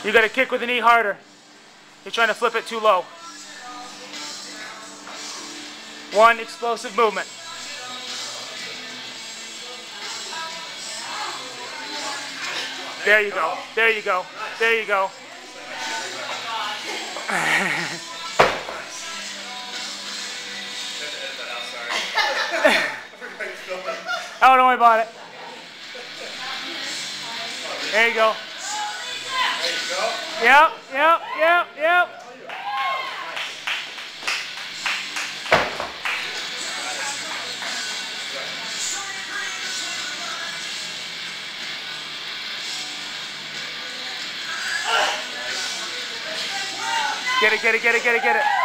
You got to kick with the knee harder. You're trying to flip it too low. One explosive movement. There you go. There you go. There you go. Oh, don't worry about it. There you go. Yep, yep, yep, yep. Get it, get it, get it, get it, get it.